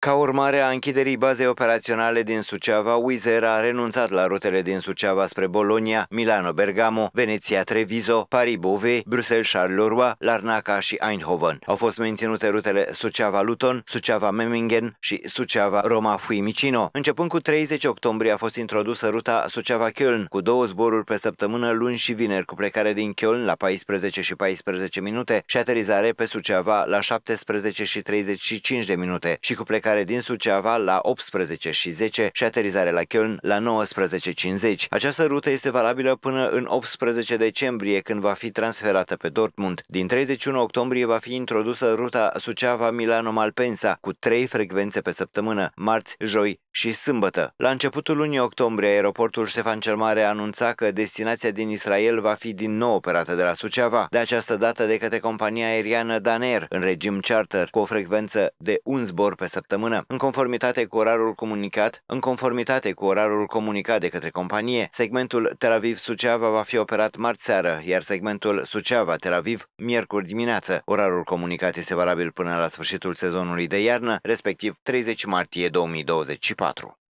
Ca urmare a închiderii bazei operaționale din Suceava, Wizz Air a renunțat la rutele din Suceava spre Bologna, Milano-Bergamo, Veneția-Treviso, Paris-Beauvais, Bruxelles-Charleroi, Larnaca și Eindhoven. Au fost menținute rutele Suceava-Luton, Suceava-Memmingen și Suceava-Roma-Fiumicino. Începând cu 30 octombrie a fost introdusă ruta Suceava-Köln, cu 2 zboruri pe săptămână, luni și vineri, cu plecare din Köln la 14 și 14 minute și aterizare pe Suceava la 17 și 35 de minute și cu plecare din Suceava la 18 și 10 și aterizare la Köln la 19:50. Această rută este valabilă până în 18 decembrie, când va fi transferată pe Dortmund. Din 31 octombrie va fi introdusă ruta Suceava-Milano-Malpensa cu 3 frecvențe pe săptămână, marți, joi și sâmbătă. La începutul lunii octombrie, aeroportul Ștefan cel Mare anunța că destinația din Israel va fi din nou operată de la Suceava, de această dată de către compania aeriană Danair, în regim charter, cu o frecvență de un zbor pe săptămână. În conformitate cu orarul comunicat de către companie, segmentul Tel Aviv-Suceava va fi operat marți seară, iar segmentul Suceava-Tel Aviv miercuri dimineață. Orarul comunicat este valabil până la sfârșitul sezonului de iarnă, respectiv 30 martie 2024.